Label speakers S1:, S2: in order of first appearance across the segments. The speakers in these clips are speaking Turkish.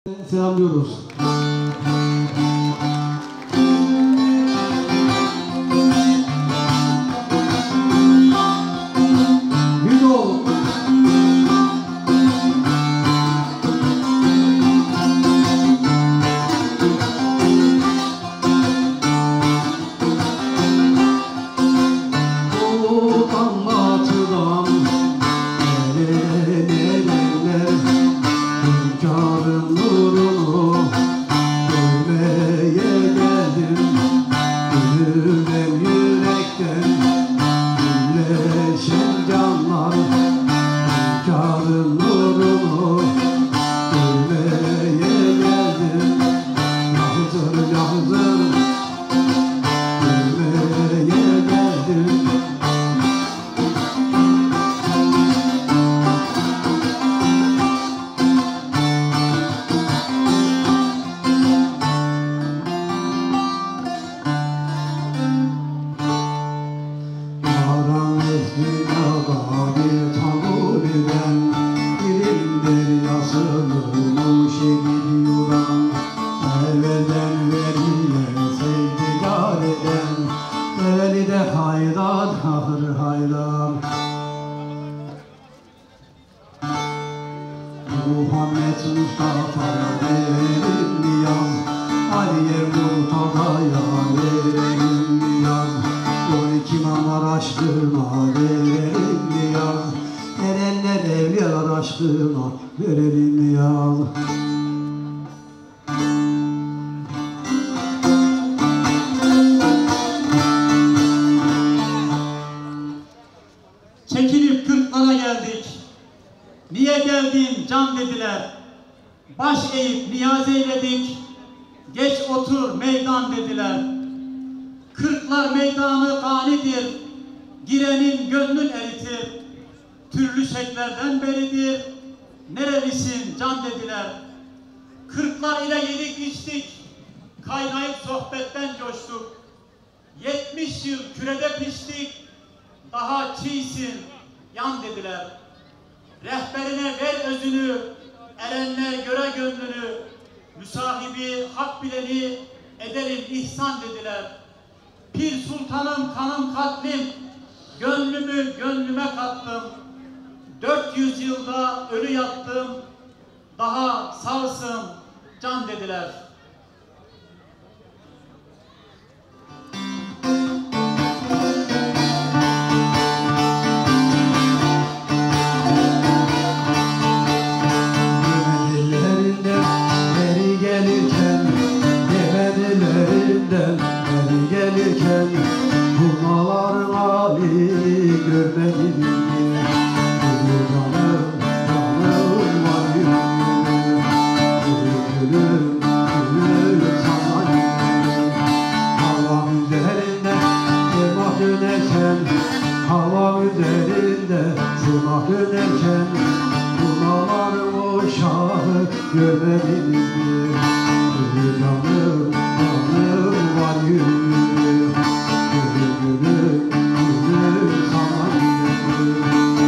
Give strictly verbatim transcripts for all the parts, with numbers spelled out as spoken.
S1: Selamlıyoruz. Gündoğdu. Muhammed Mustafa'ya verelim yaz, Aliye Murtada'ya verelim yaz, on iki İmamlar aşkına verelim yaz, erenler evliyalar aşkına verelim yaz.
S2: Çekilip kırklara geldik. Niye geldin can dediler. Baş eğip niyaz eyledik. Geç otur meydan dediler. Kırklar meydanı ganidir. Girenin gönlün eritir. Türlü şeklerden beridir. Nerelisin can dediler. Kırklar ile yedik içtik. Kaynayıp sohbetten coştuk. Yetmiş yıl kürede piştik. Daha çiğsin yan dediler. Rehberine ver özünü, erenler göre gönlünü, müsahibi hak bileni ederim ihsan dediler. Pir sultanım kanım katlim, gönlümü gönlüme kattım. Dört yüz yılda ölü yattım, daha sağsın can dediler.
S1: Beri gelirken Kurmaların hali görmedim mi? Canım, canım var yüzüm, gülüm, gülüm sana gülüm. Hava üzerinde sırmak dönerken, hava üzerinde sırmak dönerken Kurmaların o şahı görmedim mi? Canım, canım var yüzüm, gülüm, gülüm, gülüm sana gülüm.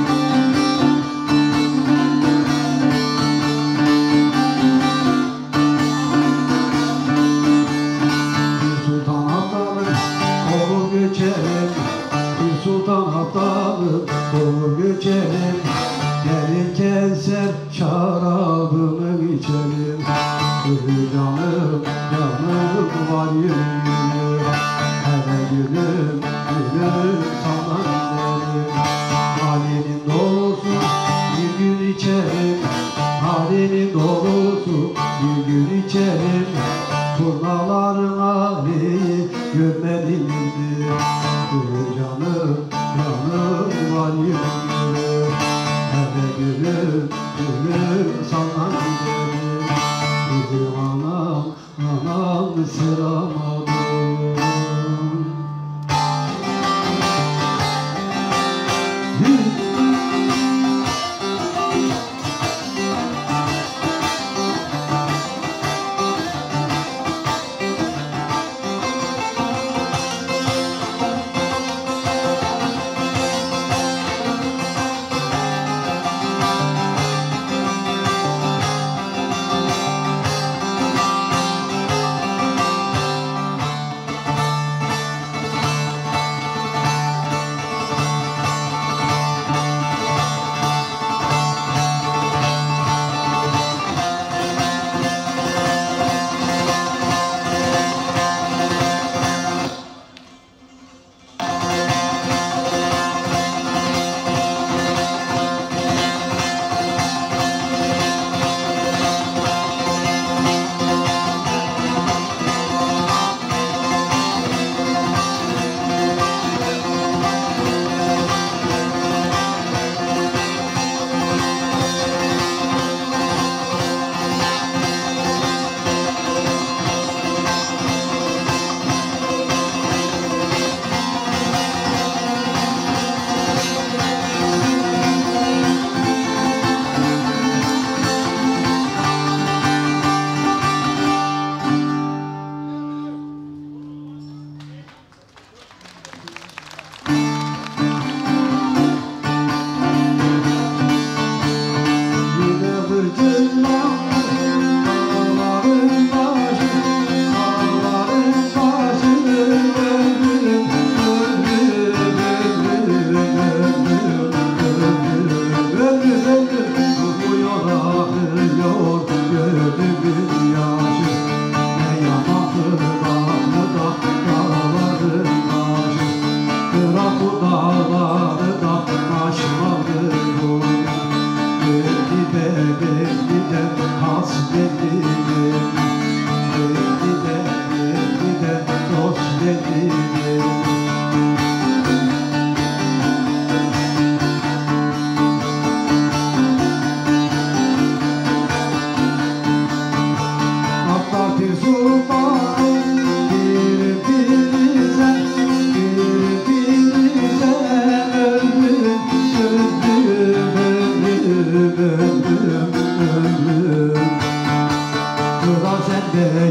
S1: Bir sultan atlanır, oğul göçerim, bir sultan atlanır, oğul göçerim. Gelirken sen şarabımı içerim. Canım, canım var yüzüm, hele gülüm, gülüm sana giderim. Halinin dolusu bir gün içerim, halinin dolusu bir gün içerim. Turnaların hali görmedim mi? Canım, canım var yüzüm, hele gülüm, gülüm sana giderim. Gülüm anam, anam selam adım.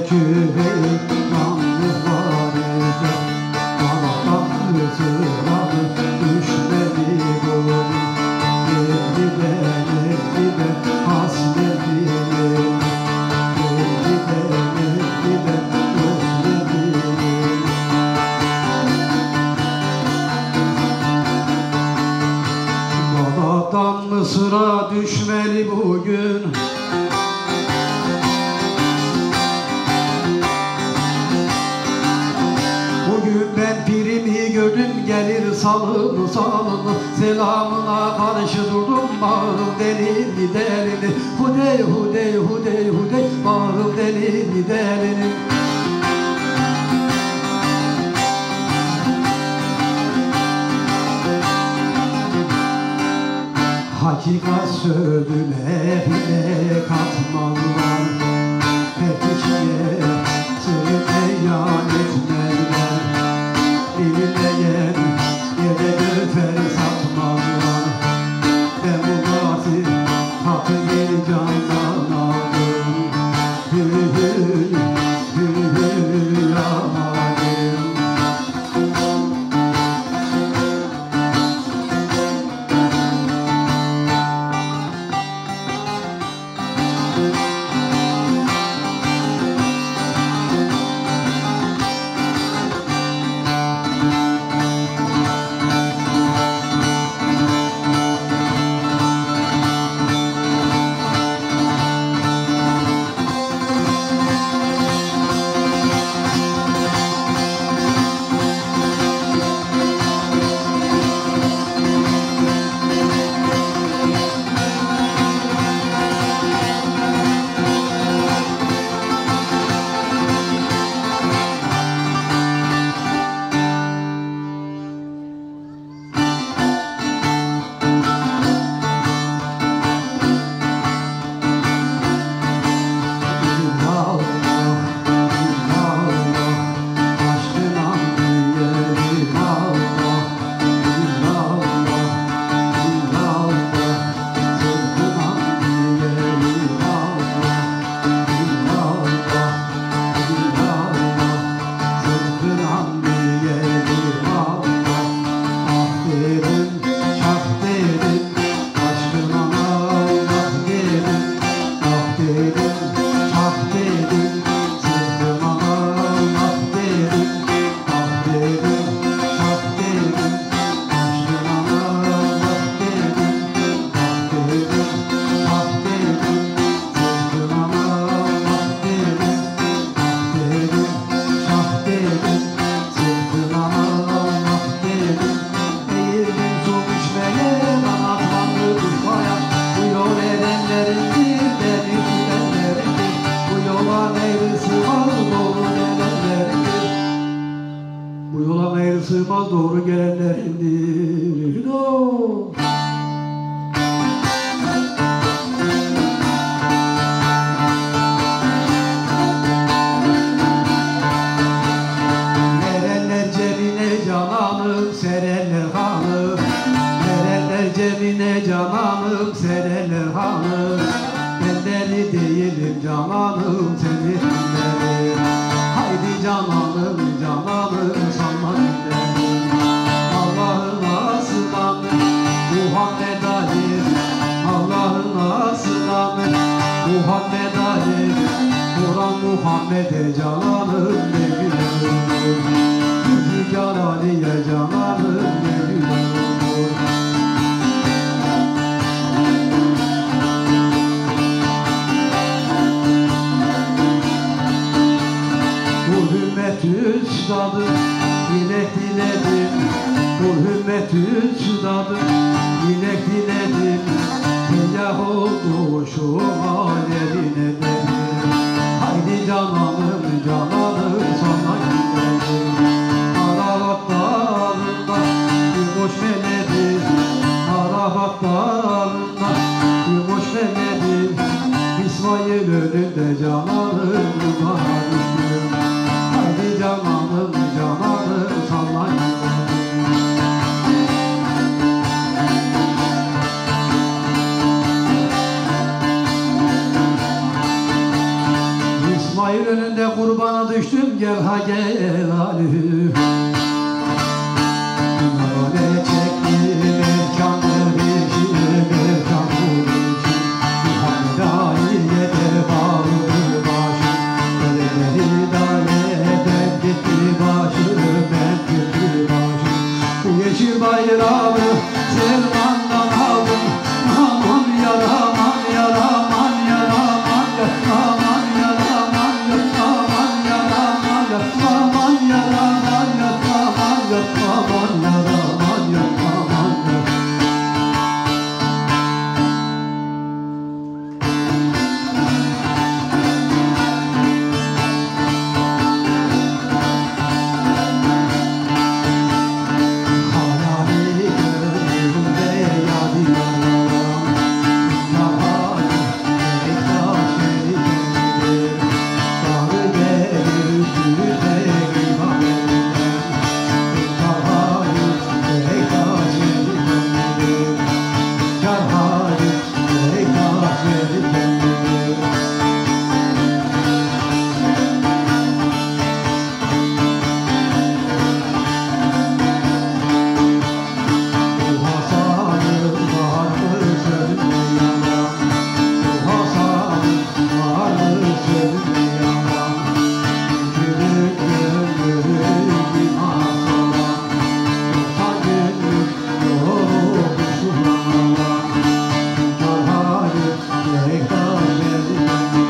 S1: küreği yalnız var idi. Dağdan sıralı düşmedi boyun. Geldi de geldi de hasretimin. Geldi de geldi de özlemimin. Dağdan Mısır'a düşmeli bugün. Bugün ben pirimi gördüm gelir salını salını. Selamına karşı durdum bağırım delini delini. Hudey hudey hudey hudey bağırım delini delini. Hakikat sözüne bile katmazlar. Hep içine sırrı beyan etmezler. Bilinmeyen yere göfer satmazlar. Ben bu gazi katı bir candan aldım. Hü hü hü hü yamadım. Sığmaz doğru gelenlerindir. No. Verenler cebine cananım, serenler hanım. Verenler cebine cananım, serenler hanım. Ben deli değilim cananım, seni dinlerim. Haydi cananım, cananım sanma dinlerim. Allah'ın aslanı Muhammed Ali, Allah'ın aslanı Muhammed Ali. Kur'an Muhammed'e cananım ne güzel olur. Zülfikar Ali'ye cananım ne güzel olur. Bu hümmet üstadı dilek diledim. Bu hümmet üstadı dilek diledim. Teyah oldu şu alevine dedim. Haydi cananım cananım sana gidelim. Arabat dağında bir boş meledir. Arabat dağında bir boş meledir. İsmail önünde cananım bana düştüm. Haydi cananım cananım sana gidelim. İsmail önünde kurbana düştüm, gel ha gel Ali. Nane çektim erkanlı bir şiir, erkanlı bir şiir. Muhammed Ali'ye de bağlı başım, Öleleri hidayeden gitti başım, ben gitti başım. Bu yeşil bayrağı Selman'dan aldım, aman yaraman yaraman yaraman aman yaraman aman yaraman aman yaraman aman aman yaraman aman. Hayali gönlümde yadigarlarım, Yahali Bektaş elinden, Sarı gelir üstüne gıyban elinden, Yahali Bektaş elinden, Yahali Bektaş elinden. Bu Hasan'ın varlığı sözünde yalan, Bu Hasan'ın varlığı sözünde yalan. Gülük gönlüm iman salan, Yoksa gönlüm doğru kusurlamalan. Yahali Bektaş elinden.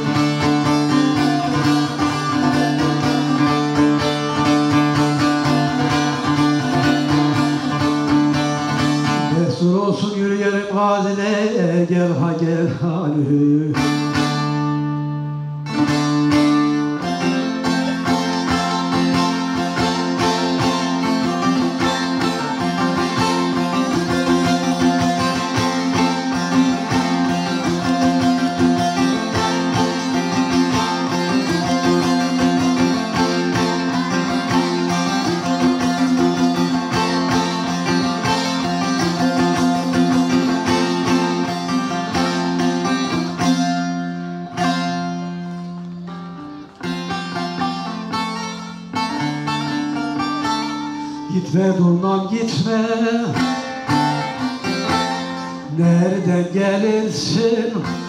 S1: Destur olsun yürüyelim gaziler, gel ha gel Ali. Gitme durmam gitme, nereden gelirsin,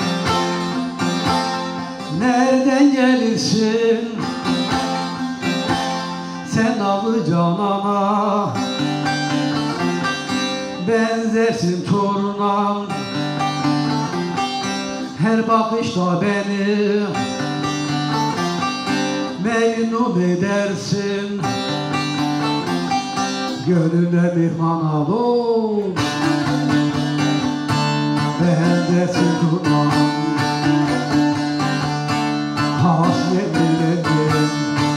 S1: nereden gelirsin? Sen avı canana benzersin torunam, her bakışta beni memnun edersin. Gönlüne mihman ol, bendesin durmam, hasretilerim,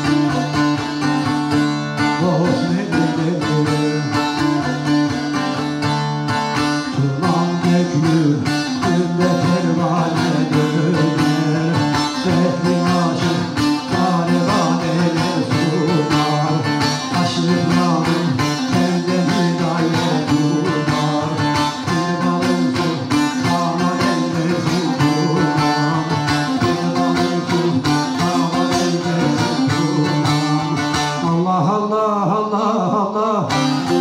S1: hasretilerim. Turnan dökülür, günde pervane döner, Behrin aşık, garibaneler sunar, aşırıklarım senden hidayet durmar. Bir balıksın, sana ellesin durmam, Bir balıksın, sana ellesin durmam. Allah Allah Allah Allah.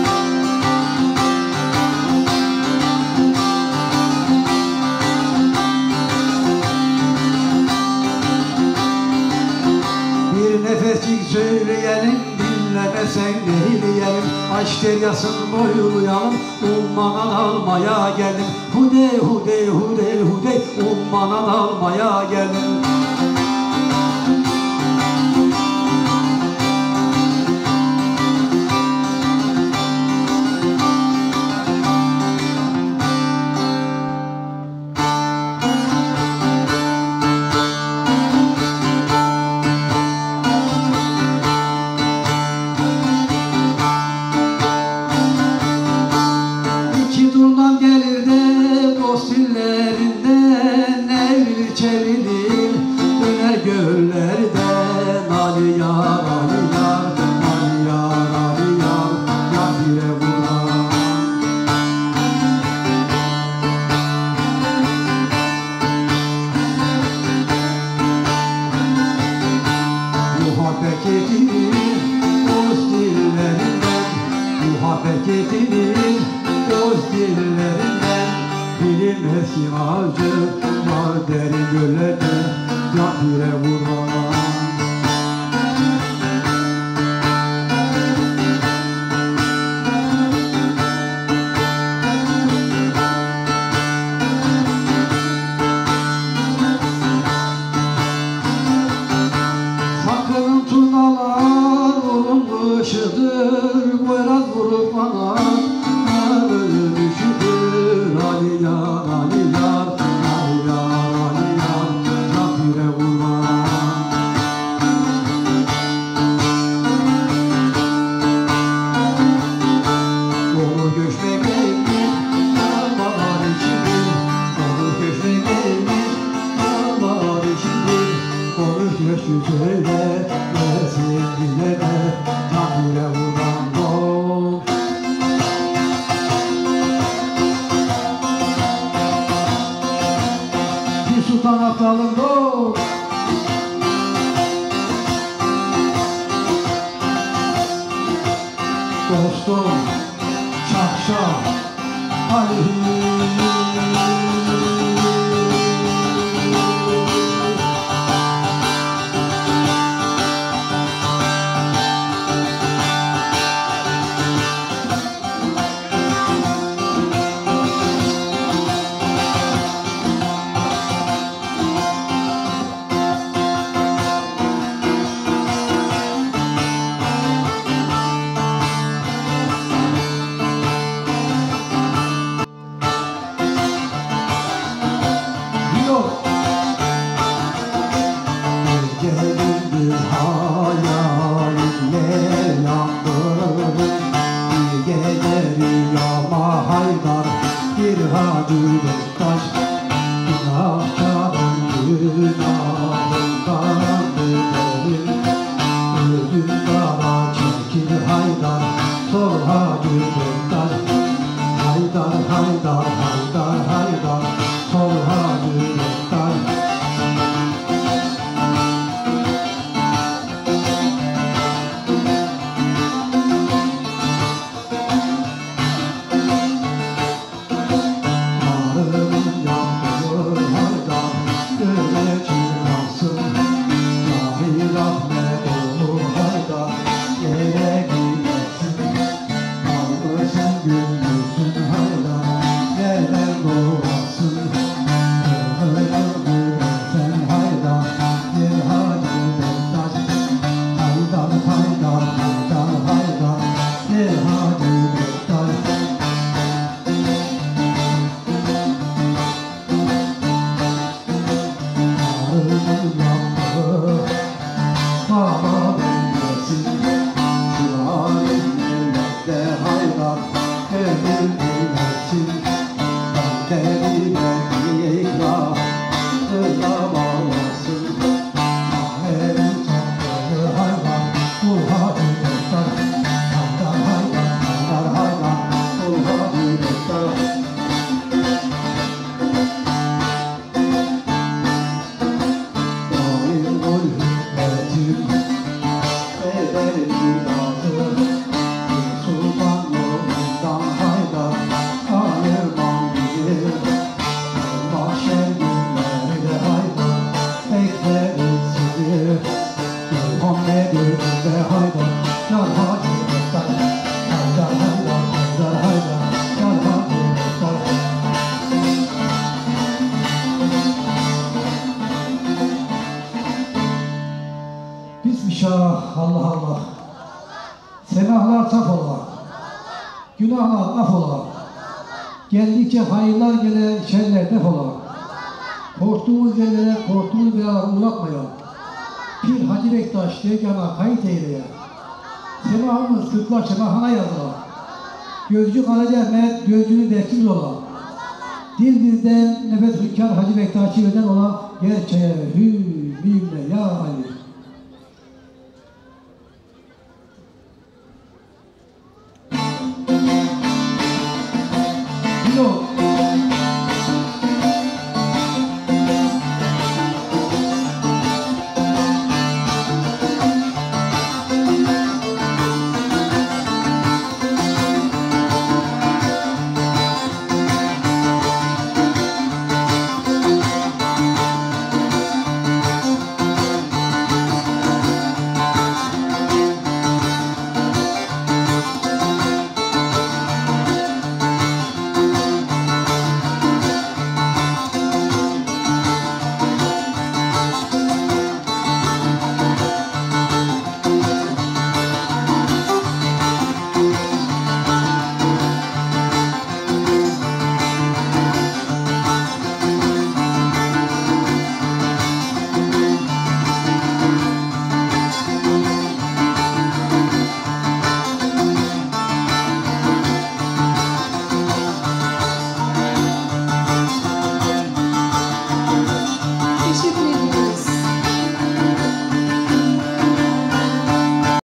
S1: Bir nefeslik söyleyelim, dinlemesen neyleyelim. Aşk deryasın boylayalım, ummanan almaya geldim. Hudey hudey hudey hudey, ummanan almaya geldim. İki turdan gelir de dost illerinden, evlilik çevirir döner göllerden. Ali yar, Ali yar, Ali yar, Ali yar, yar bile vuran. hasretinin gözlerinden bilinmez ki acı var derin göllerde zafire vuran. Sakın tunalar olumlu ışıdır, boyraz vurup bana ağrı düşüdür. Ali yar, Ali yar, Ali yar, Ali yar, zafire vurma. Onu göçmek neymiş, dağlar içindir. Onu göçmek neymiş, dağlar içindir. Konuş göçü söyle, neresin dinleme, zafire vuran dost. Bir sultan aptalım dost. Dostum, şakşak, Ali. Gecenin hayalinle yandım, bir gece rüyama haydar, bir Hacı Bektaş. Günahkarım günahımdan öderim, ödüm dara çekil haydar, sor Hacı Bektaş. Haydar, haydar, haydar, haydar, sor Hacı Bektaş. Bismillah, Allah Allah. Semahlar saf ola, günahlar af ola. Geldikçe hayırlar gele, şerler def ola. Korktuğumuz yerlere, korktuğumuz belalara uğratmaya. Pir Hacı Bektaş dergâhına kayıt eyleye. Semahımız kırklar semahına yazıla. Gözcü Karaca Mehmet gözcünün dersimiz ola. Dil bizden nefes hükkâr Hacı Bektaş'ı öden ola. Gerçeğe hü mimle ya Ali. Bilo.
S3: Teşekkür